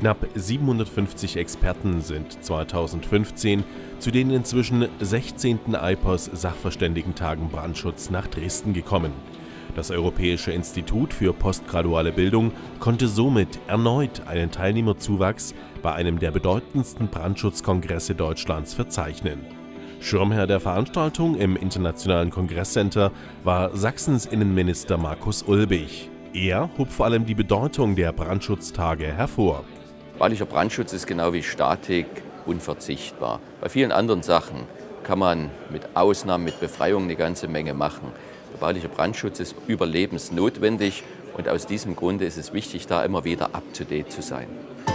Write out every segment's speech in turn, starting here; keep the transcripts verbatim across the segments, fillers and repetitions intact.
Knapp siebenhundertfünfzig Experten sind zweitausendfünfzehn zu den inzwischen sechzehnten I P O S-Sachverständigentagen Brandschutz nach Dresden gekommen. Das Europäische Institut für postgraduale Bildung konnte somit erneut einen Teilnehmerzuwachs bei einem der bedeutendsten Brandschutzkongresse Deutschlands verzeichnen. Schirmherr der Veranstaltung im Internationalen Kongresscenter war Sachsens Innenminister Markus Ulbich. Er hob vor allem die Bedeutung der Brandschutztage hervor. Baulicher Brandschutz ist genau wie Statik unverzichtbar. Bei vielen anderen Sachen kann man mit Ausnahmen, mit Befreiungen eine ganze Menge machen. Der bauliche Brandschutz ist überlebensnotwendig und aus diesem Grunde ist es wichtig, da immer wieder up-to-date zu sein.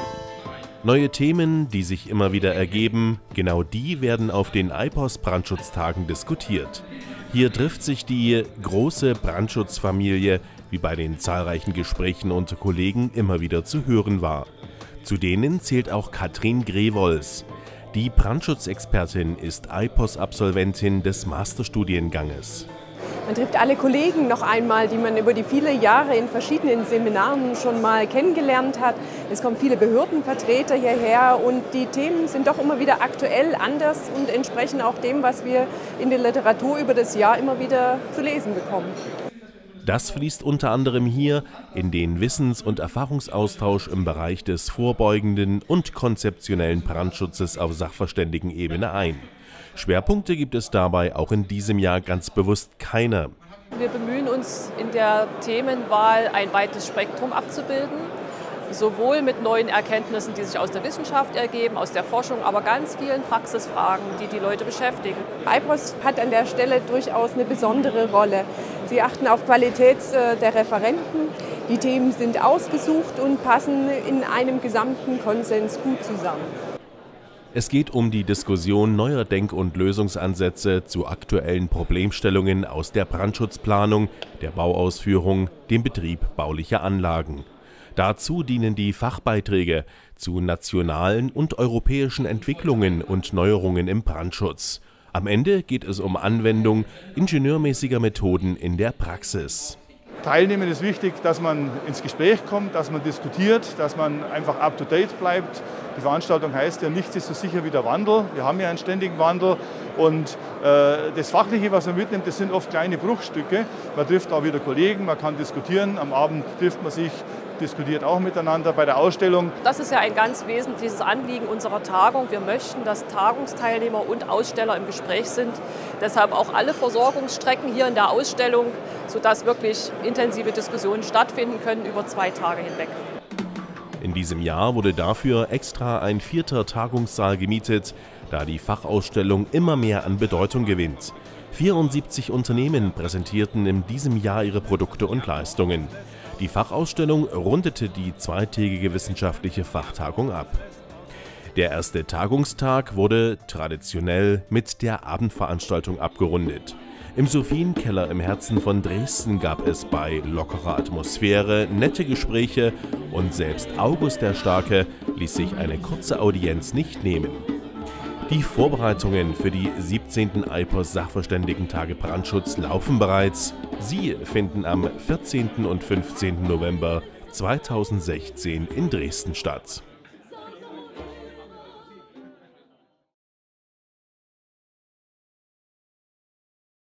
Neue Themen, die sich immer wieder ergeben, genau die werden auf den I P O S-Brandschutztagen diskutiert. Hier trifft sich die große Brandschutzfamilie, wie bei den zahlreichen Gesprächen unter Kollegen immer wieder zu hören war. Zu denen zählt auch Katrin Grewols. Die Brandschutzexpertin ist I P O S-Absolventin des Masterstudienganges. Man trifft alle Kollegen noch einmal, die man über die vielen Jahre in verschiedenen Seminaren schon mal kennengelernt hat. Es kommen viele Behördenvertreter hierher und die Themen sind doch immer wieder aktuell, anders und entsprechen auch dem, was wir in der Literatur über das Jahr immer wieder zu lesen bekommen. Das fließt unter anderem hier in den Wissens- und Erfahrungsaustausch im Bereich des vorbeugenden und konzeptionellen Brandschutzes auf Sachverständigenebene ein. Schwerpunkte gibt es dabei auch in diesem Jahr ganz bewusst keine. Wir bemühen uns in der Themenwahl ein weites Spektrum abzubilden, sowohl mit neuen Erkenntnissen, die sich aus der Wissenschaft ergeben, aus der Forschung, aber ganz vielen Praxisfragen, die die Leute beschäftigen. I P O S hat an der Stelle durchaus eine besondere Rolle. Sie achten auf Qualität der Referenten. Die Themen sind ausgesucht und passen in einem gesamten Konsens gut zusammen. Es geht um die Diskussion neuer Denk- und Lösungsansätze zu aktuellen Problemstellungen aus der Brandschutzplanung, der Bauausführung, dem Betrieb baulicher Anlagen. Dazu dienen die Fachbeiträge zu nationalen und europäischen Entwicklungen und Neuerungen im Brandschutz. Am Ende geht es um Anwendung ingenieurmäßiger Methoden in der Praxis. Teilnehmen ist wichtig, dass man ins Gespräch kommt, dass man diskutiert, dass man einfach up-to-date bleibt. Die Veranstaltung heißt ja, nichts ist so sicher wie der Wandel. Wir haben ja einen ständigen Wandel und äh, das Fachliche, was man mitnimmt, das sind oft kleine Bruchstücke. Man trifft auch wieder Kollegen, man kann diskutieren, am Abend trifft man sich, diskutiert auch miteinander bei der Ausstellung. Das ist ja ein ganz wesentliches Anliegen unserer Tagung. Wir möchten, dass Tagungsteilnehmer und Aussteller im Gespräch sind. Deshalb auch alle Versorgungsstrecken hier in der Ausstellung, sodass wirklich intensive Diskussionen stattfinden können über zwei Tage hinweg. In diesem Jahr wurde dafür extra ein vierter Tagungssaal gemietet, da die Fachausstellung immer mehr an Bedeutung gewinnt. vierundsiebzig Unternehmen präsentierten in diesem Jahr ihre Produkte und Leistungen. Die Fachausstellung rundete die zweitägige wissenschaftliche Fachtagung ab. Der erste Tagungstag wurde traditionell mit der Abendveranstaltung abgerundet. Im Sophienkeller im Herzen von Dresden gab es bei lockerer Atmosphäre nette Gespräche und selbst August der Starke ließ sich eine kurze Audienz nicht nehmen. Die Vorbereitungen für die siebzehnten I P O S-Sachverständigentage Brandschutz laufen bereits. Sie finden am vierzehnten und fünfzehnten November zweitausendsechzehn in Dresden statt.